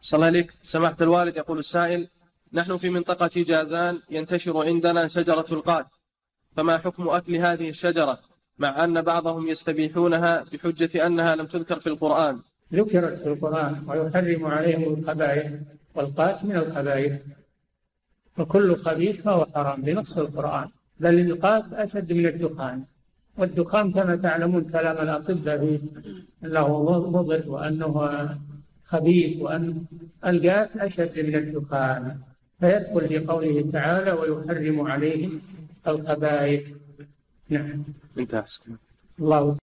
صلى الله عليك سماحة الوالد. يقول السائل: نحن في منطقة جازان ينتشر عندنا شجرة القات، فما حكم أكل هذه الشجرة مع أن بعضهم يستبيحونها بحجة أنها لم تذكر في القرآن؟ ذكرت في القرآن ويحرم عليهم الخبائث، والقات من الخبائث، وكل خبيث فهو حرام بنص القرآن، بل القات أشد من الدخان، والدخان كما تعلمون كلام الأطباء فيه أنه مضر وأنه خبيث، وأن القات أشد من الدخان، فيدخل في قوله تعالى ويحرم عليهم الخبائث. نعم. انتهى. الله